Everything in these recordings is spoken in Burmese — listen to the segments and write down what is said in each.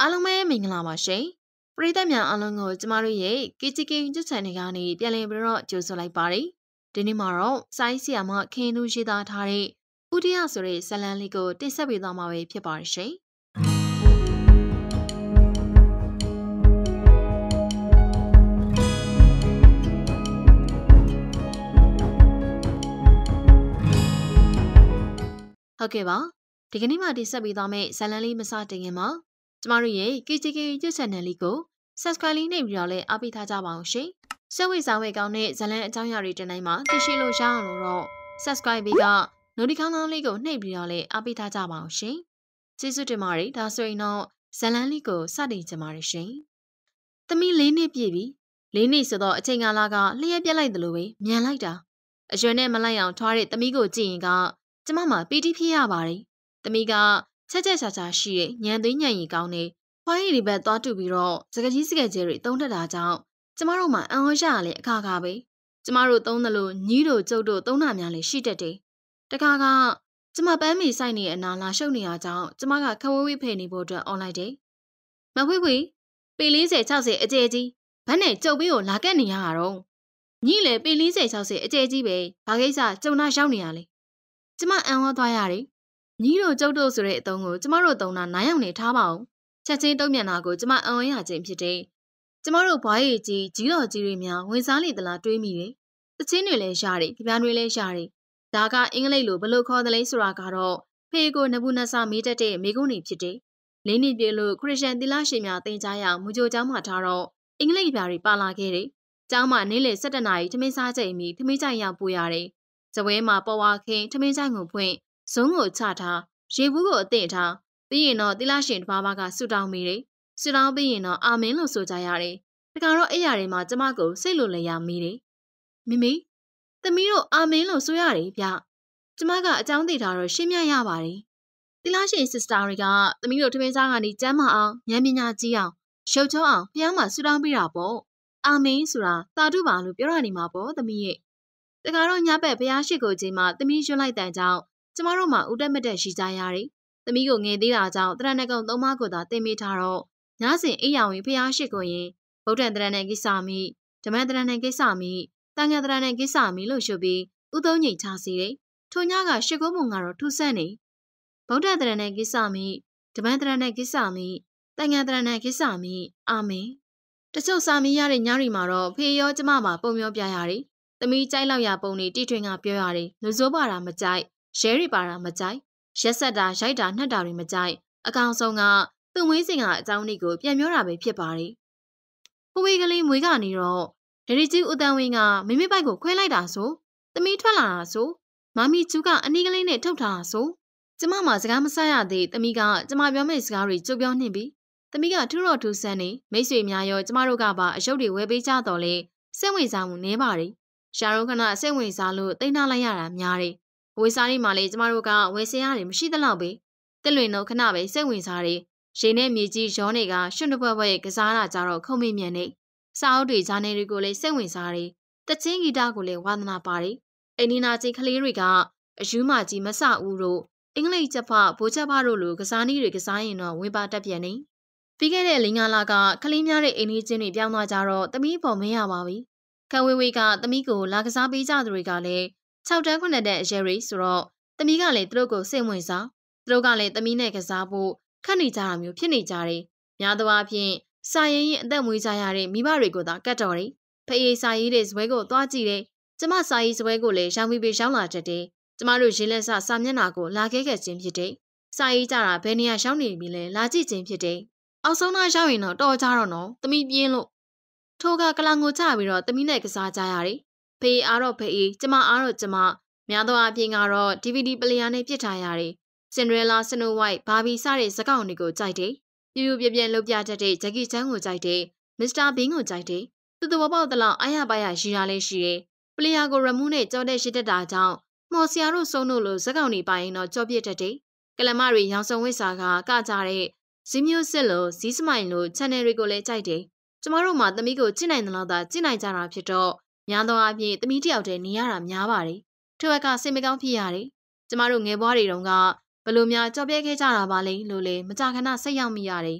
အားလုံးပဲမင်္ဂလာပါရှင်ပရိသတ်များအားလုံးကိုကျမတို့ရဲ့ KTK YouTube Channel ကနေပြန်လည်ပြီးတော့ကြိုဆိုလိုက်ပါတယ်ဒီနေ့မှာတော့စိုင်းဆီယာမခင်နူးရေးသားထားတဲ့ဥဒိယဆိုတဲ့ဇာတ်လမ်းလေးကိုတင်ဆက်ပေးသွားမှာပဲဖြစ်ပါတယ်ရှင်ဟုတ်ကဲ့ပါဒီကနေ့မှတင်ဆက်ပေးသွားမယ့်ဇာတ်လမ်းလေးမစတင်ခင်မှာကျမတို့ရဲ့ KTK YouTube Channel လေးကို Subscribe လေးနှိပ်ပြီးတော့လည်းအားပေးထားကြပါအောင်ရှင်။ဆက်ဝေစာဝေကောင်းတဲ့ဇာတ်လမ်းအကြောင်းအရာတွေတင်တိုင်းမှာသိရှိလို့ရအောင်လို့တော့ Subscribe ပြီးက Notification လေးကိုနှိပ်ပြီးတော့လည်းအားပေးထားကြပါအောင်ရှင်။ကျေးဇူးတင်ပါတယ်ဒါဆိုရင်တော့ဇာတ်လမ်းလေးကိုစတင်ကြပါရရှင်။သမီး၄နှစ်ပြည့်ပြီ။၄နှစ်ဆိုတော့အချိန်ကာလကလျှက်ပြက်လိုက်တယ်လို့ပဲမြန်လိုက်တာ။အရွယ်နဲ့မလိုက်အောင်ထွားတဲ့သမီးကိုကြည့်ရင်ကကျမမှပီတိဖြစ်ရပါတယ်။သမီးကချက်ချက်ချာချာရှိတဲ့ညံသွေးညံရီကောင်းနေဖွားရည်ဒီဘက်သွားတူပြီးတော့စကကြီးစကကျဲတွေတုံးထက်တာကြောင့်ကျမတို့မှအံ့ဩရရလေအခါခါပဲကျမတို့သုံးတယ်လို့ညီးတို့ကျုပ်တို့သုံးတာများလေရှိတတ်တယ်တခါကကျမပန်းမီဆိုင်နေအနာလာရှုပ်နေရကြောင်းကျမကခဝေးဝေးဖယ်နေဖို့အတွက်អွန်လိုက်တယ်မဖွေးဖွေးပေ40 60အကျဲကြီးဘတ်နဲ့ကျုပ်ပြီးကိုလာကက်နေရတာတော့ညီလေပေ40 60အကျဲကြီးပဲဘာကိစ္စကျုံနာရောက်နေရလေကျမအံ့ဩသွားရတယ်ညီးတို့ကျုပ်တို့ဆိုတဲ့အတုံးကိုကျမတို့သုံးတာ9ယောက်နေထားပါအောင်ချက်ချင်းတုံ့ပြန်တာကိုကျမအံ့ဩရခြင်းဖြစ်တယ်ကျမတို့ဘွားရည်ကြီးတော်ကြီးတွေများဝင်စားလေသလားတွေးမိတယ်တချင်းတွေလည်းရှားတယ်ကြပြားတွေလည်းရှားတယ်ဒါကအင်္ဂလိပ်လိုဘယ်လိုခေါ်သလဲဆိုတာကတော့ဖေကိုနဘူးနဆာမေးတတ်တဲ့မိကုန်းနေဖြစ်တယ်လင်းနေပြေလို့ခရစ်ယာန်သီလရှင်များတင်ကြားရမူကြိုကျောင်းမှာထားတော့အင်္ဂလိပ်ပြားတွေပါလာခဲ့တယ်ကျောင်းမှာနေ့လယ်7 နာရီထမင်းစားချိန်ပြီးထမင်းကြိုင်ရောက်ပို့ရတယ်ဇပွဲမှာပေါ်ဝါခင်းထမင်းကြိုင်ကိုဖွင့်ဇုံးကိုချထားရေဘူးကိုအသင့်ထားပြီးရင်တော့သီလရှင်တစ်ပါးပါးကဆူတောင်းမိတယ်ဆူတောင်းပြီးရင်တော့အာမင်လို့ဆိုကြရတယ်တခါတော့အဲ့ရတွေမှာကျမကိုစိတ်လိုလည်ရမိတယ်မိမိသမီးတို့အာမင်လို့ဆိုရတယ်ဗျကျမကအကြောင်းသိထားတော့ရှင်းပြရပါတယ်သီလရှင် sister တွေကသမီးတို့ထမင်းစားကနေကျမ်းမအောင်ဉာဏ်ပညာကြီးအောင်ရှုပ်ချုံးအောင်ဘုရားမှာဆူတောင်းပေးတာပေါ့အာမင်ဆိုတာသာဓုပါလို့ပြောရနေမှာပေါ့သမီးရဲ့တခါတော့ညဘက်ဘုရားရှိခိုးခြင်းမှာသမီးရွတ်လိုက်တဲ့ကြောင့်ကျမတို့မှဥတက်မတက်ရှိကြရတယ်သမီးကိုငယ်သေးတာကြောင့်တရဏဂုံ3ပါးကိုသာသင်ပေးထားတော့ညစဉ်အိယာဝင်ဖျားရှိကိုရင်ဗုဒ္ဓံတရဏံကိစ္စမိဓမ္မံတရဏံကိစ္စမိတန်ခါတရဏံကိစ္စမိလို့ရှုပြီးဥသုံးညိတ်ချစီတယ်ထိုညကရှိခိုးပုံကတော့ထူးဆန်းနေဗုဒ္ဓံတရဏံကိစ္စမိဓမ္မံတရဏံကိစ္စမိတန်ခါတရဏံကိစ္စမိအာမင်တချို့စာမီးရတဲ့ညရီမှာတော့ဖေရောကျမမှာပုံပြောပြရတယ်သမီးကြိုက်လောက်ရပုံနေတိထွင်ကပြောရတယ်လူစိုးပါတာမကြိုက်ရဲရီပါတာမကြိုက်ရက်ဆက်တာရိုက်တာနှက်တာတွေမကြိုက်အကောင်ဆုံးကသူ့မွေးစင်ကအကြောင်းလေးကိုပြန်ပြောတာပဲဖြစ်ပါတယ်။ပဝေးကလေးမွေးကနေတော့ဒရီကျူဦးတန်းဝင်းကမိမိပိုက်ကိုခွဲလိုက်တာဆိုသမီးထွက်လာတာဆိုမမီကျူကအနီးကလေးနဲ့ထုတ်ထားတာဆိုကျမမှစကားမဆရသေးသမီးကကျမပြောမယ့်စကားတွေကြိုပြောနှင်ပြီးသမီးကထူတော့ထူဆန်းနေမိတ်ဆွေများရောကျမတို့ကပါအယုတ်တွေဝယ်ပေးကြတော့လေစိတ်ဝင်စားမှုနည်းပါတယ်။ရှာရုံခဏစိတ်ဝင်စားလို့တိတ်နှလိုက်ရတာများတယ်။ဝေစားလေးမှလေကျမတို့ကဝယ်စရာတွေမရှိသလောက်ပဲတက်လွင်တော့ခဏပဲစိတ်ဝင်စားတယ်ရေနဲ့မြေကြီးရောနေကရွှွန့်တပွဲပွဲကစားတာကြတော့ခုံမိမြန်နေစာအုပ်တွေဂျာနယ်တွေကိုလည်းစိတ်ဝင်စားတယ်တချင်းဂီတကိုလည်းဝါသနာပါတယ်အိန္ဒိနာကြီးကလေးတွေကအယူမကြီးမဆဦးတို့အင်္ဂလိပ်ချက်ဖဘိုးချက်ဖတို့လိုကစားနည်းတွေကစားရင်တော့ဝင်ပါတက်ပြန်နေပြီးခဲ့တဲ့လလကကလေးများတဲ့အိမ်ကြီးချင်းတွေပြောင်းသွားကြတော့သမီးပေါ်မရပါဘူးခဝေးဝေးကသမီးကိုလာကစားပေးကြသူတွေကလည်း6 တန်း9 တန်းအရွယ်တွေဆိုတော့သမီးကလည်းသူတို့ကိုစိတ်ဝင်စားသူတို့ကလည်းသမီးနဲ့ကစားဖို့ခတ်နေကြတာမျိုးဖြစ်နေကြတယ်။များသောအားဖြင့်စာရေးရင်အသက်မွေးကြရတဲ့မိဘတွေကိုသာကတ်တော်တယ်။ဖအေးစာရေးတဲ့ဇပွဲကိုသွားကြည့်တယ်။ကျမစာရေးဇပွဲကိုလည်းရောင်းပြီးပေးရောင်းလာတတ်တယ်။ကျမတို့ရေးလက်စစာမျက်နှာကိုလာခဲ့ခဲ့ခြင်းဖြစ်တယ်။စာရေးကြတာဘယ်နေရာရောက်နေပြီလဲလာကြည့်ခြင်းဖြစ်တယ်။အောက်ဆုံးသားရောက်ရင်တော့တော်ကြတော့နော်။သမီးပြင်းလို့ထိုးကကလာငိုချပြီးတော့သမီးနဲ့ကစားကြရတယ်။ဖေးအားတော့ဖေးကျမအားတော့ကျမများသောအားဖြင့်ကတော့ DVD ပလေယာနဲ့ပြစ်ထားရတယ်။ Cinderella, Snow White, Barbie စတဲ့ဇာတ်ကောင်တွေကိုကြိုက်တယ်။ပြပြပြလှုပ်ပြတတ်တဲ့ Jackie Chan ကိုကြိုက်တယ်။ Mr. Bean ကိုကြိုက်တယ်။သူပေါက်တလောက်အားရပါရရှိတာလည်းရှိတယ်။ပလေယာကိုရမူးနဲ့ကြောတဲ့ရှိတတ်တာကြောင့်မော်ဆီယာတို့စုံတို့လိုဇာတ်ကောင်တွေပိုင်တော့ကြောပြစ်တတ်တယ်။ကလမတွေရောင်စုံဝစ်စာကကြတဲ့ဇီမျိုးစစ်လိုဇီးစမိုင်လို channel တွေကိုလည်းကြိုက်တယ်။ကျမတို့မှသမီးကိုကြည့်နိုင်တယ်လို့သာကြည့်နိုင်ကြတာဖြစ်တော့များသောအားဖြင့်သမီးတယောက်တည်းနေရတာများပါတယ်။ထို့အခါစိတ်မကောင်းဖြစ်ရတယ်။ကျမတို့ငယ်ဘွားတွေတုန်းကဘလို့များကြော်ပြဲခဲ့ကြတာပါလိမ့်လို့လေမကြခဏစိတ်ရောက်မိရတယ်။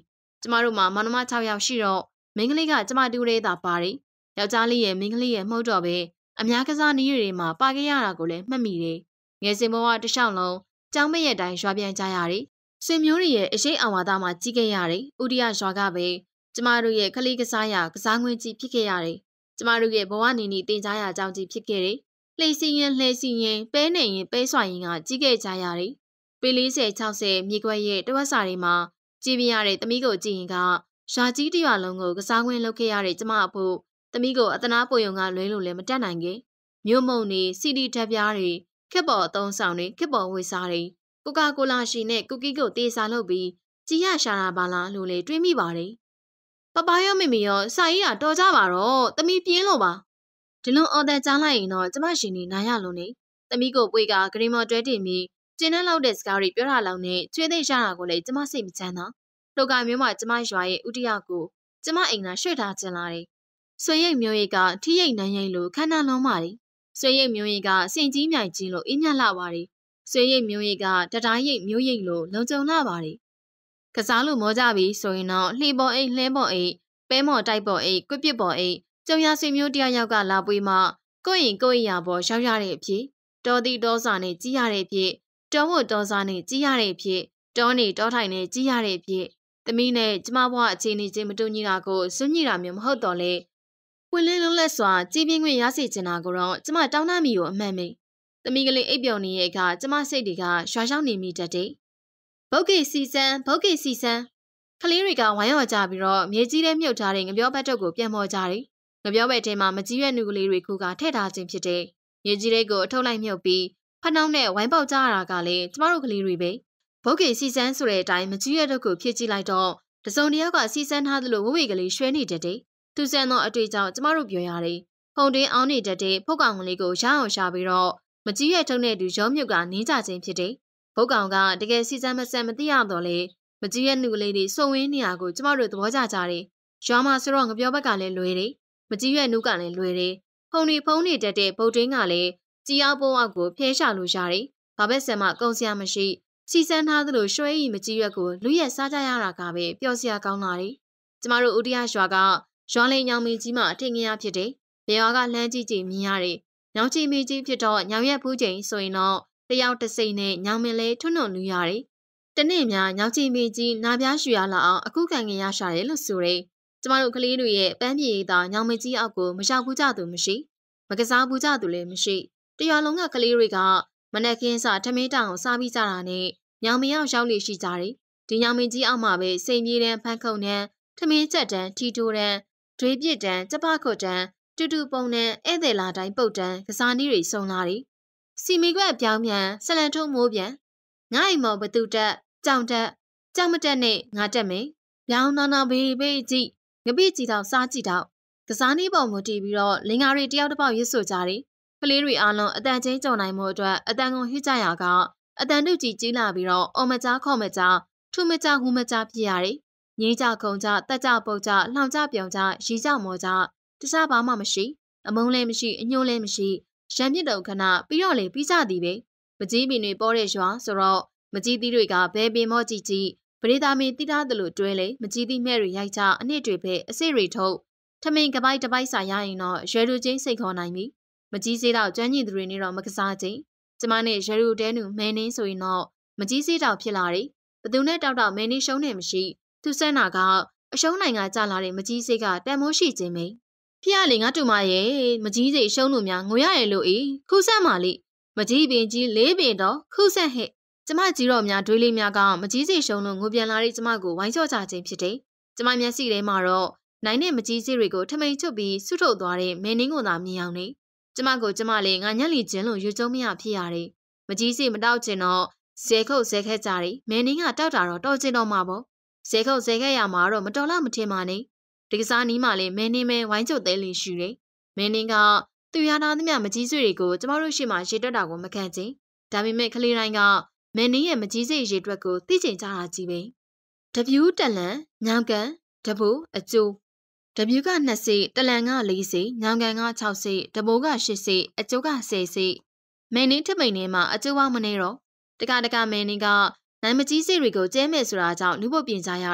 ကျမတို့မှာမောင်နှမ6ယောက်ရှိတော့မိန်းကလေးကကျမတူရဲတာပါတယ်။ယောက်ျားလေးရဲ့မိန်းကလေးရဲ့မှုတ်တော့ပဲအများကစားနည်းတွေမှာပါခဲ့ရတာကိုလည်းမှတ်မိတယ်။ငယ်စဉ်ဘဝတစ်လျှောက်လုံးကျောင်းမရဲ့တိုင်းရွာပြန်ကြရတယ်။ဆွေမျိုးတွေရဲ့အရှိန်အဝါဒမှာကြီးခဲ့ရတယ်။ဥဒိယရွာကပဲကျမတို့ရဲ့ကလေးကစားရကစားငွေကြီးဖြစ်ခဲ့ရတယ်။ကျမတို့ရဲ့ဘဝနေနေတင်ကြားရကြောင်းကြီးဖြစ်ခဲ့တယ်။လှေစီရင်ပဲနေရင်ပဲဆွာရင်ကကြီးခဲ့ကြရတယ်။ပေ40 60မြေခွက်ရဲ့တဝက်စာတွေမှာကြည်ပြရတဲ့သမီးကိုကြည့်ရင်ကရွာကြီးတရွာလုံးကိုကစားခွင့်လုပ်ခဲ့ရတဲ့ကျမအဖို့သမီးကိုအသနာပိုယုံကလွဲလို့လည်းမတက်နိုင်ခဲ့မြို့မုံနေစီဒီဓာတ်ပြားတွေခက်ပေါ်အသုံးဆောင်တွေခက်ပေါ်ဝေစားတွေကိုကာကိုလာရှိနဲ့ကုကီကိုတေးစားလုပ်ပြီးကြီးရရှာတာပါလားလို့လေတွေးမိပါတယ်ပပရောမိမိရောစာရေးတာတော်ကြပါတော့သမီးပြင်းလို့ပါဒီလိုအော်တဲ့ကြားလိုက်ရင်တော့ကျမရှင်နေနိုင်ရလို့နေသမီးကိုပွေကဂရီမော်တွဲတင်ပြီးကျင်းနှက်လောက်တဲ့စကားတွေပြောတာလောက်နဲ့ချွေးသိရတာကိုလည်းကျမစိတ်မချမ်းသာလှုပ်ကမျိုးမှကျမရွာရဲ့ဥတရကိုကျမအိမ်သာရွှေ့ထားကျင်လာတယ်ဆွေရိတ်မျိုးရိတ်ကထိရိတ်နန်းရိတ်လို့ခန္ဓာလုံးပါလေဆွေရိတ်မျိုးရိတ်ကစင်ကြီးမြိုင်ကြီးလို့အေးမြလှပါလေဆွေရိတ်မျိုးရိတ်ကတတိုင်းရိတ်မျိုးရိတ်လို့လုံခြုံလှပါလေကစားလို့မောကြပြီဆိုရင်တော့လှေပေါ်အိတ်လှဲပေါ်အိတ်ပဲမော်တိုက်ပေါ်အိတ်ကွပစ်ပေါ်အိတ်ကျုံရဆွေမျိုးတယောက်ကလာပွေးမှကိုယ့်ရင်ကိုယ့်ရာပေါ်ရောက်ရတဲ့အဖြစ်တော်သည့်တောစာနဲ့ကြီးရတဲ့အဖြစ်တောဝတ်တောစာနဲ့ကြီးရတဲ့အဖြစ်တောနေတောထိုင်နဲ့ကြီးရတဲ့အဖြစ်သမီးနဲ့ကျမဘွားအခြေအနေချင်းမတူညီတာကိုစွန့်ညိတာမျိုးမဟုတ်တော့လေပွင့်လင်းလုံးလက်စွာကြည်ပြင်းခွင့်ရစေချင်တာကိုတော့ကျမတောင်းတမိကိုအမှန်မိသမီးကလေးအိပ်ပျော်နေတဲ့အခါကျမစိတ်တွေကရွှာရှောင်းနေမိတတ်တယ်ဘုတ်ကေစီစန်းကလေးတွေကဝိုင်းဝန်းကြပြီးတော့မြေကြီးထဲမြုပ်ထားတဲ့ငပြောဘက်တုပ်ကိုပြန်မော်ကြတယ်ငပြောဘက်ထဲမှာမကြီးရွက်နုကလေးတွေခုကထည့်ထားခြင်းဖြစ်တဲ့မြေကြီးတွေကိုအထုတ်လိုက်မြုပ်ပြီးဖနှောင်းနဲ့ဝိုင်းပေါက်ကြရတာကလည်းကျမတို့ကလေးတွေပဲဘုတ်ကေစီစန်းဆိုတဲ့အတိုင်းမကြီးရွက်တုပ်ကိုဖြည့်ကြည့်လိုက်တော့တစုံတယောက်ကစီစန်းထားသလိုဝဝေကလေးရွှဲနေတတ်တယ်သူဆန်သောအတွေ့အကြုံကျမတို့ပြောရတယ်ဖုန်တင်းအောင်နေတတ်တဲ့ဖုတ်ကောင်ကလေးကိုရအောင်ရှာပြီးတော့မကြီးရွက်ထုံးတဲ့သူရောမြုပ်ကနင်းကြခြင်းဖြစ်တယ်ဘုတ်ကောင်ကတကယ်စီစန်းမဆန်မသိရတော့လေမကြီးရဲ့နုကလေးတွေစုံဝင်းနေရကိုကျမတို့သဘောကျကြတယ်။ရွာမှာဆိုတော့ငပြောဘက်ကလည်းလွယ်တယ်။မကြီးရဲ့နုကလည်းလွယ်တယ်။ဖုံနေတတ်တဲ့ဗုတ်တင်းကလည်းကြီးအောင်ပုံအောက်ကိုဖျဲရှာလို့ရတယ်။ဘာပဲဆံမကုံစရာမရှိ။စီစန်းထားသလိုရွှဲရီမကြီးရွက်ကိုလူရက်စားကြရတာကပဲပျော်စရာကောင်းလာတယ်။ကျမတို့ဥတရရွာကရွာလိန်ညောင်မင်းကြီးမှအထင်ကြီးဖြစ်တယ်။ဘေရွာကလှမ်းကြည့်မြင်ရတယ်။ညောင်ချီမင်းကြီးဖြစ်တော့ညောင်ရက်ဖူးချိန်ဆိုရင်တော့တယောက်တစ်စိမ့်နဲ့ညောင်မင်းလေးထွန်းထွန်းလူရတယ်။တနေ့များညောင်ချီမင်းကြီးနာပြားရှူရလာအောင်အခုခံရရှာတယ်လို့ဆိုတယ်။ကျမတို့ကလေးတွေရဲ့ပန်းပြေသာညောင်မင်းကြီးအောက်ကိုမရောက်ဘူးကြသူမရှိ။မကစားဘူးကြသူလည်းမရှိ။တရွာလုံးကကလေးတွေကမနက်ခင်းစာထမင်းတောင်စားပြီးကြတာနဲ့ညောင်မင်းရောက်လေရှိကြတယ်။ဒီညောင်မင်းကြီးအောက်မှာပဲစိန်ပြေးတန်းဖန်ခုံတန်းထမင်းချက်တန်းထီတိုတန်းဒွေးပြစ်တန်းကျပခုတ်တန်းတူတူပုံတန်းဧည့်သည်လာတိုင်းပုတ်တန်းကစားနည်းတွေစုံလာတယ်။စီမီခွက်ပြောင်းပြန်ဆလန်ထုံးမိုးပြန်ငါ့အိမ်မော်ဘသူတက်ကြောင်မတက်နဲ့ငါတက်မယ်။ပြောင်းနာဘေးကြည့်ငပိကြည့်တော့စားကြည့်တော့ကစားနည်းပေါ်မူတည်ပြီးတော့လင်္ကာတွေတယောက်တစ်ပေါက်ရွတ်ဆိုကြတယ်။ကလေးတွေအားလုံးအတန်ချင်းကြုံနိုင်မှုအတွက်အတန်ကုန်ဟစ်ကြရကအတန်တုကြီးကြီးလာပြီးတော့အော်မကြားခေါ်မကြားထူမကြားဟူမကြားဖြစ်ရတယ်။ငင်းကြခုံကြတက်ကြပုတ်ကြလှောင်ကြပြောင်ကြရီကြမောကြတခြားဘာမှမရှိအမုန်းလည်းမရှိအညှိုးလည်းမရှိရံမြစ်တုံခဏပြီးတော့လေပြီးကြသည်ပဲမကြီးပင်တွေပေါ်တဲ့ရွာဆိုတော့မကြီးသီးတွေကဘဲပင်မော့ကြည့်ပရိသာမင်းတိထားသလိုတွဲလေမကြီးသီးမဲ့တွေရိုက်ကြအနှစ်တွေပဲအစစ်တွေထုတ်ထမင်ကပိုက်တစ်ပိုက်စာရရင်တော့ရွယ်လူချင်းစိတ်ခေါ်နိုင်ပြီမကြီးစေးတော့ကျွမ်းကျင်သူတွေနေတော့မကစားချင်းကျမနဲ့ရွယ်လူတဲနူမဲနင်းဆိုရင်တော့မကြီးစေးတော့ဖြစ်လာတယ်ဘသူနဲ့တောက်မဲနင်းရှုံးနေမရှိသူစမ်းတာကအရှုံးနိုင်ကကြလာတဲ့မကြီးစေးကတန်မိုးရှိခြင်းပဲဖျားလေငါတူမရဲ့မကြီးစေးရှုံးလို့များငိုရတယ်လို့ဤခုဆက်ပါလိမကြီးပင်ကြီးလေးပင်တော့ခုဆက်ဟဲ့ကျမကြီးတော်များတွေးလေးများကမကြီးစေရှုံးလို့ငိုပြန်လာတဲ့ကျမကိုဝိုင်းချော့ချခြင်းဖြစ်တယ်။ကျမမျက်စိထဲမှာတော့နိုင်တဲ့မကြီးစေတွေကိုထမိန်ချွတ်ပြီးဆုထုတ်သွားတဲ့မဲနင်းကိုသာမြင်အောင်နေ။ကျမကိုကျမလေးငါညက်လီချင်းလို့ရွကြုံမရဖြစ်ရတယ်။မကြီးစေမတောက်ချင်တော့ဇဲခုတ်ဇဲခက်ကြတယ်။မဲနင်းကတောက်တာတော့တော်ချင်တော့မှာပေါ့။ဇဲခုတ်ဇဲခက်ရမှာတော့မတော်လားမထင်ပါနဲ့။ဒီကစားနီးမှလည်းမဲနင်းမဲဝိုင်းချွတ်သေးလီရှိတယ်။မဲနင်းကသူရထားသမျှမကြီးစေတွေကိုကျမတို့ရှိမှရေတွက်တာကိုမခံချင်။ဒါပေမဲ့ကလေးတိုင်းကမင်းရဲ့မကြီးစိတ်ရေတွက်ကိုသိကျင်ကြတာကြီးပဲတပြူးတလန်ညောင်ကန်တဘူအကျိုးတပြူးက2စိတလန်က4စိညောင်ကန်က6စိတဘိုးက8စိအကျိုးက10စိမင်းထမိန်ထဲမှာအကျိုးပေါင်းမနေတော့တကမင်းကနိုင်မကြီးစိတ်တွေကိုကျဲမဲ့ဆိုတာကြောင့်လူဖို့ပြင်ကြရတယ်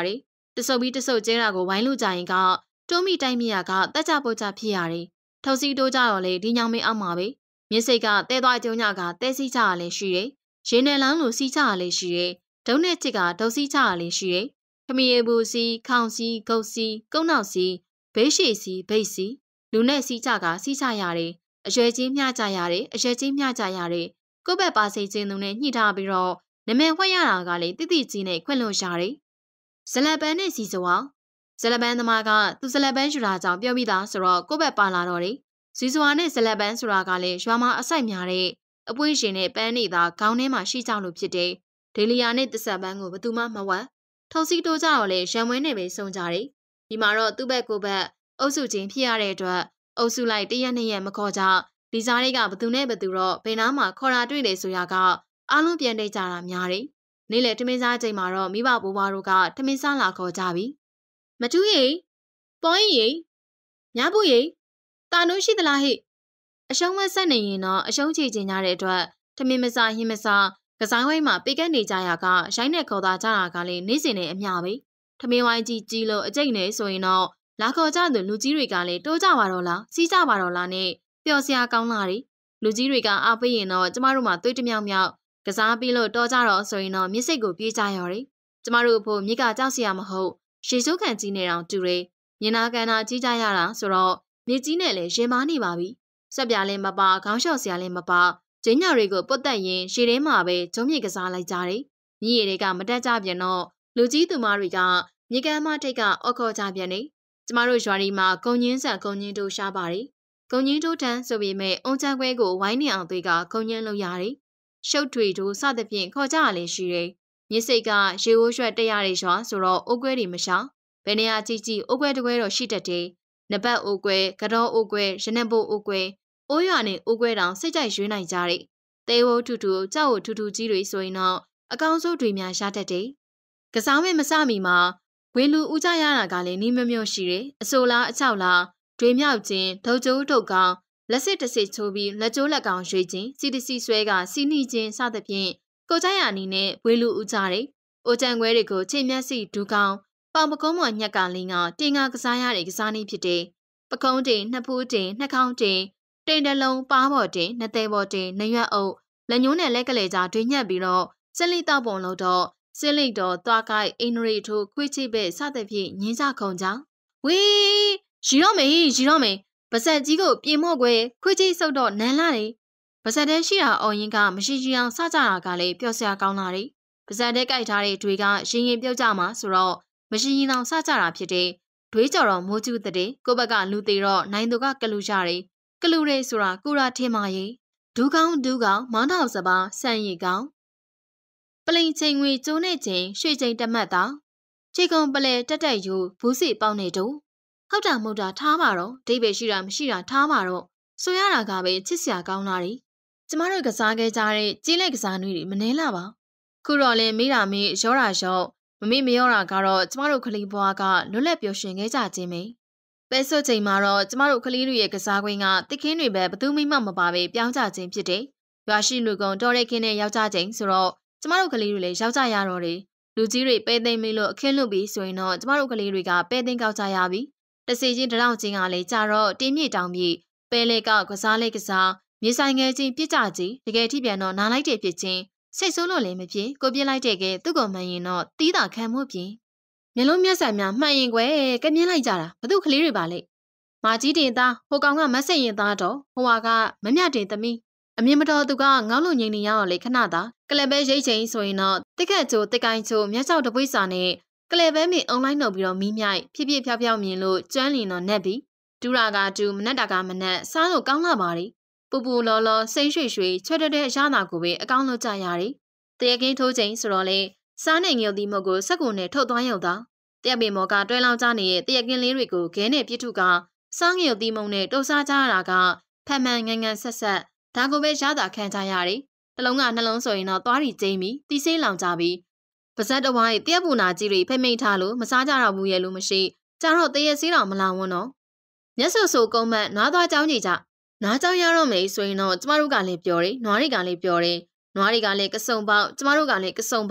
တဆုပ်ပြီးတဆုပ်ကျဲတာကိုဝိုင်းလို့ကြရင်ကတွန်းမိတိုင်းမိရကတက်ကြပို့ကြဖြစ်ရတယ်။ထုတ်စီတိုးကြတော့လေဒီညောင်မင်းအောက်မှာပဲမြစ်စိတ်ကတဲသွားကျုံညကတဲစီးကြရလဲရှိတယ်။ရေနယ်လန်းလိုစီးကြရလဲရှိတယ်။ဒုံနဲ့ချစ်ကဒုတ်စီးကြရလဲရှိတယ်။ခမရီဘူးစီခေါင်စီဂုတ်စီကုန်းနောက်စီဘေးရှိစီဘိတ်စီလူနဲ့စီးကြကစီးကြရတယ်။အရွယ်ချင်းမျှကြရတယ်အရွယ်ချင်းမျှကြရတယ်။ကိုယ့်ဘက်ပါစိတ်ချင်းသူနဲ့ညှိထားပြီးတော့နမဲဝှက်ရတာကလေတိတိကြီးနဲ့ခွင့်လို့ရတယ်။ဇလပန်းနဲ့စီစွာဇလပန်းသမားကသူဇလပန်းယူတာကြောင့်ပြောမိတာဆိုတော့ကိုယ့်ဘက်ပါလာတော့တယ်။စီစွာနဲ့ဇလပန်းဆိုတာကလည်းရွာမှာအဆိုင်များတဲ့အပွင့်ရှင်နဲ့ပန်းနေတာခေါင်းထဲမှာရှိကြလို့ဖြစ်တယ်။ဒေလီယာနဲ့တစ္ဆပန်းကိုဘသူမှမဝတ်ထုတ်စီတိုးကြတော့လေရံမွေးနဲ့ပဲစုံကြတယ်။ဒီမှာတော့သူ့ဘက်ကိုယ်ဘက်အုပ်စုချင်းဖြစ်ရတဲ့အတွက်အုပ်စုလိုက်တရက်နှစ်ရက်မခေါ်ကြဒီစားတွေကဘသူနဲ့ဘသူတော့ဘယ်နားမှာခေါ်တာတွေ့တယ်ဆိုရကအားလုံးပြန်တိတ်ကြတာများတယ်။နေ့လေထမင်းစားချိန်မှာတော့မိဘဘိုးဘွားတို့ကထမင်းစားလာခေါ်ကြပြီ။မတူးရီပေါ်ရီညဘူးရီတာနုရှိသလားဟိအရှုံးမဆက်နေရင်တော့အရှုံးချေချင်ကြတဲ့အတွက်ထမင်းမစားဟင်းမစားကစားဝိုင်းမှာပိကက်နေကြရကရိုင်းနဲ့ခေါ်သားကြတာကလည်းနေ့စဉ်နဲ့အမျှပဲထမင်းဝိုင်းကြီးလို့အကျိတ်နေဆိုရင်တော့လာခေါ်ကြသူလူကြီးတွေကလည်းတိုးကြပါတော့လားစီးကြပါတော့လားနဲ့ပျော်စရာကောင်းလာတယ်လူကြီးတွေကအားပေးရင်တော့ကျမတို့မှသွေးတမြောက်မြောက်ကစားပြီးလို့တော်ကြတော့ဆိုရင်တော့မြစ်စိတ်ကိုပြေးကြရော်တယ်ကျမတို့အဖို့မြစ်ကကြောက်စရာမဟုတ်ရှေစိုးခံကြီးနေတောင်တူတယ်မြင်နာကန်နာကြီးကြရတာဆိုတော့မြစ်ကြီးနဲ့လည်းရင်မာနေပါပြီဆက်ပြလည်းမပါခေါင်းလျှော့စရာလည်းမပါကျင်းညာတွေကိုပုတ်တက်ရင်ရှေထဲမှာပဲဂျုံမြစ်ကစားလိုက်ကြတယ်မြည်ရည်တွေကမတက်ကြပြန်တော့လူကြီးသူမတွေကမြေကမ်းမထိတ်ကအော်ခေါ်ကြပြန်နေကျမတို့ရွာဒီမှာဂုံညင်းဆန်ဂုံညင်းတို့ရှားပါတယ်ဂုံညင်းတို့တန်းဆိုပေမဲ့အုံချမ်းခွဲကိုဝိုင်းနေအောင်သွေးကဂုံညင်းလို့ရတယ်ရှုပ်ထွေတို့စသဖြင့်ခေါ်ကြရလဲရှိတယ်မြစ်စိတ်ကရေဝိုးရွှက်တက်ရတဲ့ရွာဆိုတော့အိုးကွဲတွေမရှာဘယ်နေရာကြီးကြီးအိုးကွဲတကွဲတော့ရှိတတ်တယ်နဘတ်အိုးကွဲကတော့အိုးကွဲရနဘိုးအိုးကွဲအိုးရွာနဲ့အိုးကွဲတောင်စိတ်ကြိုက်ရွေးနိုင်ကြတယ်တဲဝိုးထူထူကြောက်ဝထူထူကြီးတွေဆိုရင်တော့အကောင်စိုးတွေများရတတ်တယ်ကစားမဲမစမီမှာဝေလူဦးကြရတာကလည်းနီးမမြော့ရှိတယ်အဆိုလားအချောက်လားတွေမြောက်ခြင်းဒုတ်ကျိုးထုတ်ကောင်လက်စစ်တစစ်ချိုးပြီးလက်ကျိုးလက်ကောင်ရွေခြင်းစီတစီဆွဲကစီနီခြင်းစသဖြင့်ကိုကြရနီနဲ့ဝေလူဦးကြတယ်အိုတန်ခွဲတွေကိုချိန်မျက်စိဒူးကောင်ပေါင်ပကုံးမညက်ကလင်းကတင်ငါကစားရတဲ့ကစားနည်းဖြစ်တယ်ပကုံးတင်နှစ်ဖူးတင်နှစ်ခေါင်းတင်တိန်တလုံးပါးပေါ်တင်နှစ်သေးပေါ်တင်နှရွက်အုပ်လက်ညှိုးနဲ့လက်ကလေးကြားတွင်ညက်ပြီးတော့စလိတောက်ပုံလို့တော့စလိတော်သွားကိုက်အင်ရီထိုးခွေးချိပဲစသဖြင့်ညင်းကြခုံကြဝေးရီတော့မေပါဆက်ကြီးကိုပြေမော့ခွဲခွေးချိစုပ်တော့နန်းလာတယ်ပါဆက်တဲရှိတာအော်ရင်ကမရှိရှိအောင်စကြတာကလည်းပျော်စရာကောင်းလာတယ်ပါဆက်တဲကြိုက်ထားတဲ့တွေကရင်ရင်ပြုတ်ကြမှာဆိုတော့မရှိရင်အောင်စကြတာဖြစ်တဲ့ဒွေးကြော်တော့မိုးကျူးတဲ့ကိုဘက်ကလူသေးတော့နိုင်သူကကလူရတယ်ကလူရဲဆိုတာကိုရာထင်းမာရေးဒူးကောင်းမောင်းတော်စပါဆန်ရီကောင်းပလိန်ချိန်ငွေကျိုးနေချိန်ရွှေချိန်တမတ်တာခြေကုံပလဲတက်တက်ယူဘူးစီပေါင်းနေတူဟုတ်တာမဟုတ်တာထားပါတော့ဒိဗေရှိတာမရှိတာထားပါတော့ဆိုရတာကပဲချစ်စရာကောင်းလာတယ်ကျမတို့ကစားခဲ့ကြတဲ့ကြီးလက်ကစားနွေးတွေမနှဲလာပါခုတော့လဲမိတာမေးရောတာရောမမေ့မရောတာကတော့ကျမတို့ကလေးဘွားကလွတ်လပ်ပျော်ရွှင်ခဲ့ကြခြင်းပဲပဲဆွတ်ချိန်မှာတော့ကျမတို့ကလေးတွေရဲ့ကစားကွင်းကတစ်ခင်းတွေပဲဘသူမိမမပါပဲပြောင်းကြခြင်းဖြစ်တယ်ရွာရှိလူကုန်တော်ရဲခင်းနဲ့ယောက်ျားချင်းဆိုတော့ကျမတို့ကလေးတွေလည်းယောက်ျားရတော့တယ်လူကြီးတွေပဲသိမ်းမေးလို့အခင်းလွတ်ပြီးဆိုရင်တော့ကျမတို့ကလေးတွေကပဲသိမ်းကောက်ကြရပြီတစီချင်းတရောင်ချင်းကလည်းကြာတော့တင်းမြေတောင်မြေပဲလေကောက်ကစားလေကစားမြေဆိုင်ငယ်ချင်းပြစ်ကြကြီးတကယ်ထိပြန်တော့နားလိုက်တဲ့ဖြစ်ချင်းစိတ်ဆိုးလို့လည်းမဖြစ်ကိုပြစ်လိုက်တဲ့ကဲသူ့ကိုမှန်ရင်တော့တီးတာခံမှုပြင်မျက်လုံးမျက်စံများမှန်ရင်ကွယ်ကမြင်လိုက်ကြတာဘသူကလေးတွေပါလေမာကြီးတင်သားဟိုကောင်ကမဆက်ရင်သားတော့ဟိုဟာကမမြတင်သမီးအမြင်မတော်သူကငေါ့လို့ငိန်နေရတော့လေခဏသာကလပဲရိတ်ချိန်ဆိုရင်တော့တစ်ခက်ချိုတစ်ကိုင်းချိုမျက်ကြောက်တပွေးစာနဲ့ကလပဲမင်းအွန်လိုင်းနှုတ်ပြီးတော့မီးမြိုက်ဖြည်းဖြည်းဖြောက်မြင်လို့ကျွမ်းလင်တော့နက်ပြီဒူရာကဒူမနက်တာကမနက်စားလို့ကောင်းလာပါလေပူပူလော်လော်စိမ့်ရွှေရွှေချွတ်တဲ့အရာနာကိုပဲအကောင်းလို့ကြရတယ်တရကင်းထိုးချိန်ဆိုတော့လေစားနေငယ်သီးမုတ်ကိုစက်ကူနဲ့ထုတ်သွားရုံသာတရက်ပင်မော်ကတွဲလောင်းကြနေတဲ့တရကင်းလေးတွေကိုခဲနဲ့ပြစ်ထုကစားငယ်သီးမုတ်နဲ့တုပ်စားကြရတာကဖက်မှန်ငန်ငန်ဆက်ဆက်ဒါကိုပဲရတာခံကြရတယ်တလုံးကနှလုံးဆိုရင်တော့သွားရီကျင်းပြီးတီးဆေးလောင်ကြပြီးပါဇက်တော်ဝိုင်းတရက်ပူနာကြီးတွေဖိမိန်ထားလို့မစားကြတော့ဘူးရဲ့လို့မရှိကြတော့တရက်ဆေးတော်မလောင်ဝန်းတော့မျက်စုံဆိုကုန်းမနွားသွားကြောင်းကြီးကြနွားကြောင်းရတော့မယ်ဆိုရင်တော့ကျမတို့ကလည်းပြောတယ်နွားတွေကလည်းပြောတယ်နွားတွေကလည်းကစုံပေါက်ကျမတို့ကလည်းကစုံပေါက်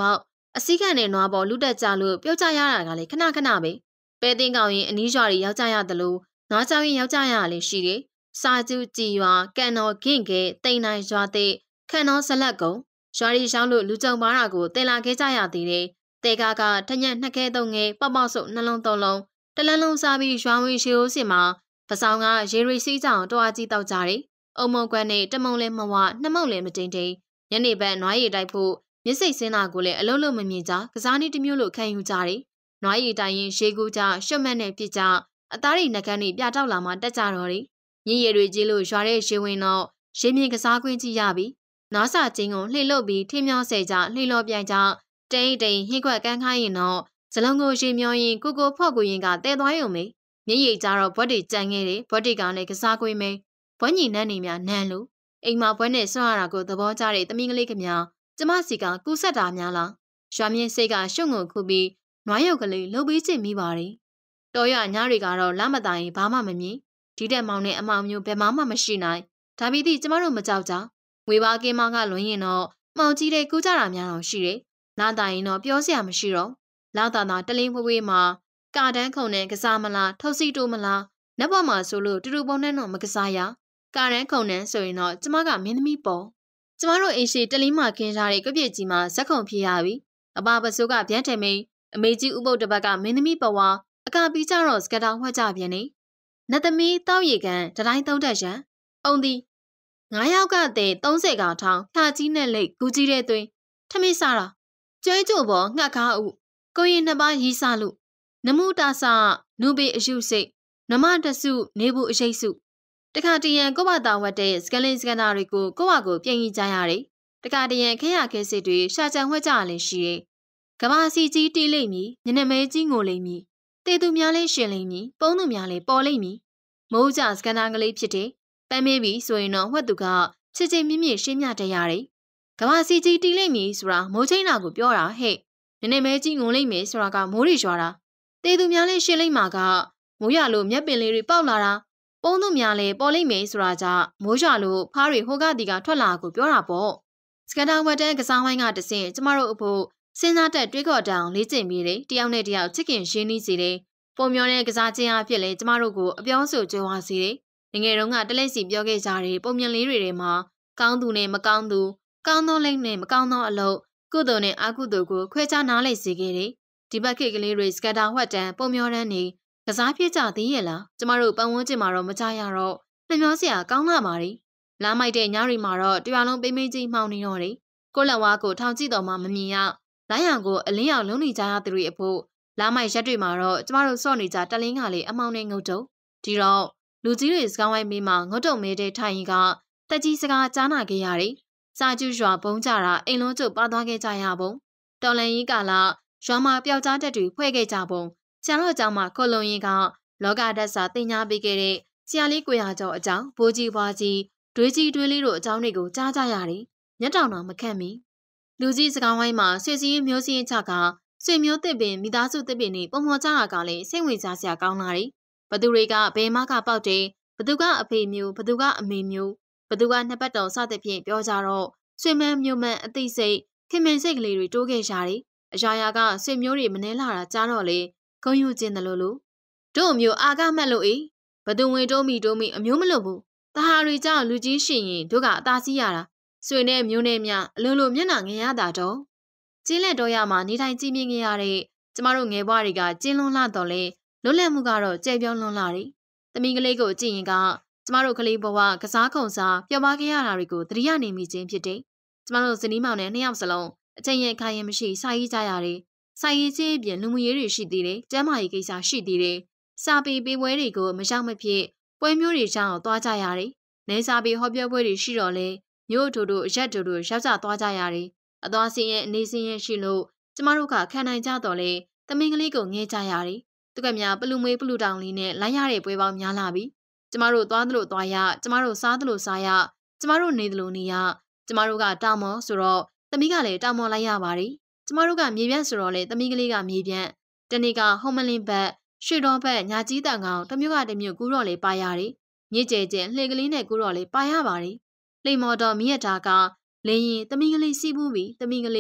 အစည်းခံနဲ့နွားပေါ်လူတက်ကြလို့ပြုတ်ကြရတာကလည်းခဏခဏပဲပဲသိန်းကောင်ရင်အနီးရွာတွေရောက်ကြရတယ်လို့နွားကြောင်ရင်ရောက်ကြရတာလည်းရှိတယ်စာကျူကြည်ရွာကန်တော်ဂင့်ကဲတိန်နိုင်ရွာတဲ့ခန့်တော်ဇလက်ကုံရွာရီရှောင်းလို့လူကြုံပါတာကိုတင်လာခဲ့ကြရသေးတယ်တဲကားကတညက်နှစ်ခဲသုံးငယ်ပေါက်ပေါက်ဆုပ်နှလုံးသုံးလုံးတလန်းလုံးစားပြီးရွာဝင်ရှိရိုးစင်မှာပဆောင်ကရေရီစီးကြောင်တွားကြီးတောက်ကြတယ်အုံမုံကွက်နဲ့တမုံလဲမဝနှမုံလဲမတိန်တိန်ညနေဘက်နွားရည်တိုက်ဖို့မျက်စိစင်းတာကိုလည်းအလုံးလုံးမမြင်ကြကစားနည်းတစ်မျိုးလိုခံယူကြတယ်နွားရည်တိုင်းရင်ရှေးကူးကြရှုပ်မက်နဲ့ပြစ်ကြအသားရည်နှကန်းတွေပြတောက်လာမှတက်ကြတော့တယ်မြည်ရည်တွေကြီးလို့ရွာတဲ့ရေဝင်တော့ရေမြင့်ကစားခွင့်ကြည့်ရပြီနွားစာချင်းကိုလှိမ့်လို့ပြီးထင်းမြောဆဲကြလှိလောပြိုင်ကြတိန်တိန်ဟင်းခွက်ကန်းခိုင်းရင်တော့ဇလုံးကိုရေမျောရင်ကိုဖော့ကိုရင်ကတဲသွားရုံပဲမြည်ရည်ကြတော့ဘွက်တွေကြမ်းခဲ့တယ်ဘွက်တွေကလည်းကစားခွင့်မဲဘွက်ညီနန်းနေများနန်းလို့အိမ်မှာဘွက်နဲ့ဆွမ်းရတာကိုသဘောကျတဲ့သမီးကလေးကများကျမစီကကူးဆက်တာများလားရွာမြင့်စိတ်ကရှုံငုံခုပြီးနွားရုပ်ကလေးလှုပ်ပြီးချစ်မိပါတယ်တော်ရညတွေကတော့လမ်းမတိုင်ဘာမှမမြင်ဒီတက်မောင်နဲ့အမောင်မျိုးဘယ်မှမရှိနိုင်ဒါပြီးသည့်ကျမတို့မကြောက်ကြဝေပါကင်းမကလွန်ရင်တော့မောင်ကြီးတဲ့ကူးကြတာများတော့ရှိတယ်လာတိုင်တော့ပြောစရာမရှိတော့လာတာတာတလင်းဖွေးဖွေးမှာကာတန်းခုံနဲ့ကစားမလားထုတ်စီတိုးမလားနက်ဘွားမှာဆိုလို့တူတူပုံနဲ့တော့မကစားရကာတန်းခုံနဲ့ဆိုရင်တော့ကျမကမင်းသမီးပေါ်ကျမတို့အိမ်ရှိတလင်းမှာခင်းထားတဲ့ကြွပြည့်ကြီးမှာဇက်ခုံဖြစ်ရပြီအပါပစိုးကဗျမ်းထမိန်အမေကြီးဥပုပ်တပတ်ကမင်းသမီးပေါ်ဝါအကာပြီးကြတော့စကတာဝှက်ကြပြန်နေနတ်သမီးတောက်ရီကန်တတိုင်းသုံးတက်ရန်အုံသည်9ယောက်ကတည်း30ကောင်ထောင်ဖြာကြီးနဲ့လိတ်ကူကြီးတဲ့သွင်းထမင်းစားတာကျွဲကြိုပေါ်ငှက်ကားဥကိုရင်နှစ်ပါးရီးစားလို့နမှုတာဆာနုဘေအယုစိတ်နမတစုနေဘူးအရှိတ်စုတခါတရံကိုဘတာဝတ်တဲ့စကလင်းစကနာတွေကိုကိုဝကိုပြင်ကြီးကြရတယ်တခါတရံခရခဲစစ်တွေရှာကြံဝှက်ကြရလဲရှိတယ်ကဘာစီကြီးတီးလိမ့်မည်ညနေမဲကြီးငိုလိမ့်မည်တေသူများလေးရှင်လိမ့်မည်ပုံသူများလေးပေါ်လိမ့်မည်မိုးကြစကနာကလေးဖြစ်တဲ့ပန်းမေးပြီဆိုရင်တော့ဝှက်သူကချစ်ချင်းမြင့်မြင့်ရှင်းမြတဲ့ရတယ်ကဘာစီကြီးတီးလိမ့်မည်ဆိုတာမိုးချင်းနာကိုပြောတာဟဲ့ညနေမဲကြီးငိုလိမ့်မယ်ဆိုတာကမိုးရီရွာတာတေသူများလေးရှင်လိမ့်မှာကမိုးရလို့မျက်ပင်လေးတွေပေါက်လာတာပုံသူများလေးပေါ်လိမ့်မယ်ဆိုတာကြမိုးရွာလို့ဖားတွေဟိုကတီကထွက်လာကိုပြောတာပေါ့စကနာဝတ်တဲ့ကစားဝိုင်းကတဆင့်ကျမတို့အဖို့စဉ်းစားတက်တွေးခေါ်တောင်လေးကျင်ပြီးတယ်တယောက်နဲ့တယောက်ချစ်ခင်ရင်းနှီးစေတယ်ပုံမျောတဲ့ကစားခြင်းအဖြစ်လဲကျမတို့ကိုအပြောဆိုကြွားစေတယ်ငယ်တုန်းကတလက်စီပြောခဲ့ကြတဲ့ပုံမြင်လေးတွေထဲမှာကောင်းသူနဲ့မကောင်းသူကောင်းသောလိမ့်နဲ့မကောင်းသောအလုပ်ကုသိုလ်နဲ့အကုသိုလ်ကိုခွဲခြားနားလည်စေခဲ့တယ်ဒီဘက်ခေတ်ကလေးတွေစကတာဝှက်တန်ပုံမျောတန်းနေကစားဖြစ်ကြသေးရဲ့လားကျမတို့ပတ်ဝန်းကျင်မှာတော့မကြရတော့နှမျောစရာကောင်းလာပါလေလာမိုက်တဲ့ညရီမှာတော့တရွာလုံးပိမ့်ပိမ့်ကြီးမှောင်နေတော့တယ်ကိုလက်ဝါးကိုထောင်ကြည့်တော့မှမမြင်ရလိုင်းရံကိုအလင်းရောက်လုံးနေကြရသူတွေအဖို့လာမိုက်ရက်တွေမှာတော့ကျမတို့စော့နေကြတလင်းကလေးအမောင်နဲ့ငုတ်တုံဒီတော့လူကြီးတွေစကားဝိုင်းပြီးမှငုတ်တုံမဲတဲ့ထိုင်ရင်ကတက်ကြီးစကားကြားနာခဲ့ရတယ်စာကျူရွာဘုံကြတာအိမ်လုံးကျုပ်ပါသွားခဲ့ကြရပုံတော်လန်ကြီးကလာရွာမှာပျောက်ကြားတက်တွေဖွဲ့ခဲ့ကြပုံဆရာတော်ကျောင်းမှာခေါ်လုံရင်ကလောကဓာတ်စာတင် जा ပေးခဲ့တဲ့ဆရာလေးကိုရကျော်အကြောင်းဘိုးကြီးဘွားကြီးတွေးကြီးတွေးလေးတို့အကြောင်းတွေကိုကြားကြရတယ်ညက်တောင်တော်မခန့်မီလူကြီးစကားဝိုင်းမှာဆွေစည်းမျိုးစည်းချကဆွေမျိုးတစ်ပင်မိသားစုတစ်ပင်နေပုံမော်ကြတာကလည်းစိတ်ဝင်စားစရာကောင်းလာတယ်ဘသူတွေကဘယ်မှကပေါက်တယ်ဘသူကအဖေမျိုးဘသူကအမေမျိုးဘသူကနှစ်ပတ်တော်စသဖြင့်ပြောကြတော့ဆွေမန်းမျိုးမန်းအသိစိတ်ခင်မင်စိတ်ကလေးတွေတိုးခဲ့ရတယ်အရာရာကဆွေမျိုးတွေမနှဲလာတာကြားတော့လေဂုံယူခြင်းတယ်လို့တို့မျိုးအာကမှတ်လို့ဘသူဝင်တိုးမိအမျိုးမလို့ဘူးတဟာတွေကြောင့်လူကြီးရှင်ရင်တို့ကအသာစီးရတာဆွေနဲ့မျိုးနဲ့မြအလိုလိုမျက်နှာငင်ရတာတော့ကျင်းလက်တော်ရမှာနေထိုင်ကြည့်မြင်ခဲ့ရတဲ့ကျမတို့ငယ်ဘွားတွေကကျင်းလွန်လာတော့လေလွတ်လပ်မှုကတော့ကြဲပြောလွန်လာတယ်သမီးကလေးကိုကြည့်ရင်ကကျမတို့ကလေးဘဝကစားခုံစားပျော်ပါခဲ့ရတာတွေကိုသတိရနေမိခြင်းဖြစ်တယ်ကျမတို့ဇနီးမောင်နဲ့နှစ်ယောက်စလုံးအချိန်ရင်ခိုင်ရင်မရှိစာရေးကြရတယ်စာရေးခြင်းအပြင်လူမှုရေးတွေရှိသေးတယ်ကျမ်းမာရေးကိစ္စရှိသေးတယ်စာပေပေးပွဲတွေကိုမရောက်မဖြစ်ပွဲမျိုးတွေကြောင်းသွားကြရတယ်နေစာပေဟောပြောပွဲတွေရှိတော့လေမြို့ထိုတို့ရက်ထိုတို့ရောက်ကြသွားကြရတယ်အသွားစင်းရဲ့အနေစင်းရဲ့ရှိလို့ကျမတို့ကခံနိုင်ကြတော့လေသမင်ကလေးကိုငဲကြရတယ်သူကများပလူမွေးပလူတောင်လေးနဲ့လိုက်ရတဲ့ပွဲပေါင်းများလာပြီကျမတို့သွားသလိုသွားရကျမတို့စားသလိုစားရကျမတို့နေသလိုနေရကျမတို့ကတောင်မော်ဆိုတော့သမီးကလည်းတောင်မော်လိုက်ရပါတယ်ကျမတို့ကမြေပြန့်ဆိုတော့လေသမီးကလေးကမြေပြန့်တနေ့ကဟုံးမလင်းဘက်ရွှေတော်ဘက်ညာကြီးတန်ကောင်တမျိုးကတမျိုးကူးတော့လေပါရတယ်မြေကျဲကျဲလှေကလေးနဲ့ကူးတော့လေပါရပါတယ်လှေမော်တော်မြည့်တာကလေရင်သမီးကလေးစီးပူးပြီးသမီးကလေး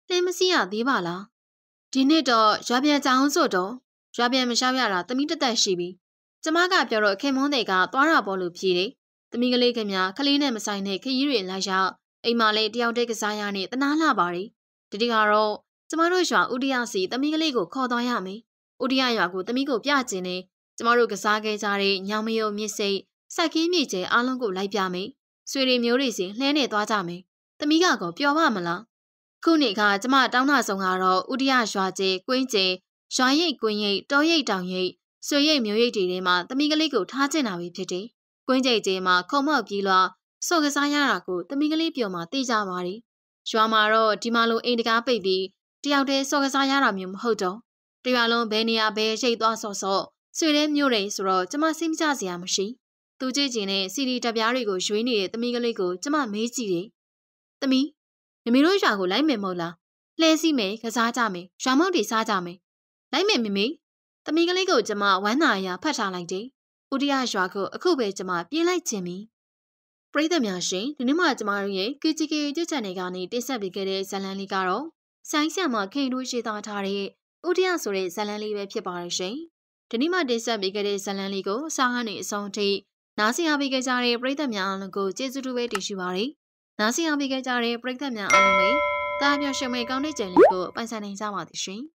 လှဲမစီးရသေးပါလားဒီနေ့တော့ရွာပြန်ကြအောင်ဆိုတော့ရွာပြန်မလျှောက်ရတာသမီးတစ်သက်ရှိပြီကျမကပြောတော့ခင်မွန်းတွေကသွားတာပေါ်လို့ဖြေတယ်သမီးကလေးခင်ဗျာခလေးနဲ့မဆိုင်တဲ့ခရီးတွေလိုက်ရောက်အိမ်မလေးတယောက်တည်းကစားရနဲ့တနာလှပါတယ်ဒီတိကတော့ကျမတို့ရွာဥဒိယစီသမီးကလေးကိုခေါ်သွားရမယ်ဥဒိယရွာကိုသမီးကိုပြကျင်နေကျမတို့ကစားခဲ့ကြတဲ့ညောင်မယုံမြစ်စိတ်စိုက်ကင်းမြေကျဲအားလုံးကိုလိုက်ပြမယ်ဆွေတွေမျိုးတွေစီလှဲနေသွားကြမယ်သမီးကောပျော်ပါမလားခုနေ့ကကျမတောင်းတာဆုံးကတော့ဥဒိယရွာကျဲကွင်းကျဲရွာရိတ်ကွင်းရိတ်တောရိတ်တောင်ရိတ်ဆွေရိတ်မျိုးရိတ်တွေထဲမှာသမီးကလေးကိုထားကျင်တာပဲဖြစ်တယ်ကွင်းကျဲကျဲမှာခုံမောက်ပြီးလွာစော်ကစားရတာကိုသမီးကလေးပြောမှသိကြပါတယ်ရွာမှာတော့ဒီမှာလိုအိမ်တကားပိတ်ပြီးတယောက်တည်းစော်ကစားရတာမျိုးမဟုတ်တော့တရွာလုံးဘယ်နေရာဘယ်ရိတ်သွားစော့စော့ဆွေတဲ့မျိုးတွေဆိုတော့ကျမစိတ်မကြစရာမရှိသူကြည့်ကျင်တဲ့စီဒီတပြားတွေကိုရွေးနေတဲ့သမီးကလေးကိုကျမမေးကြည့်တယ်သမီးမမေတို့ရွာကိုလိုက်မယ်မဟုတ်လားလှဲစီးမယ်ကစားကြမယ်ရွာမောက်တွေစားကြမယ်လိုက်မယ်မမေသမီးကလေးကိုကျမဝမ်းသာအရာဖတ်ထားလိုက်တယ်ဥဒိယရွာကိုအခုပဲကျမပြေးလိုက်ခြင်းပြီပရိသတ်များရှင်ဒီနေ့မှကျမတို့ရဲ့ KGK YouTube Channel ကနေတင်ဆက်ပေးခဲ့တဲ့ဇာတ်လမ်းလေးကတော့ဆိုင်းဆရာမခင်တို့ရေးသားထားတဲ့ဥဒိယဆိုတဲ့ဇာတ်လမ်းလေးပဲဖြစ်ပါတယ်ရှင်ဒီနေ့မှတင်ဆက်ပေးခဲ့တဲ့ဇာတ်လမ်းလေးကိုအစားကနေအဆုံးထိနားဆင်အားပေးကြတဲ့ပရိသတ်များအားလုံးကိုကျေးဇူးတူပဲတင်ရှိပါတယ်နားဆင်အားပေးကြတဲ့ပရိသတ်များအားလုံးပဲတားပြောရှင်မေကောင်းတဲ့ကြံလေးကိုပိုင်ဆိုင်နိုင်ကြပါသည်ရှင်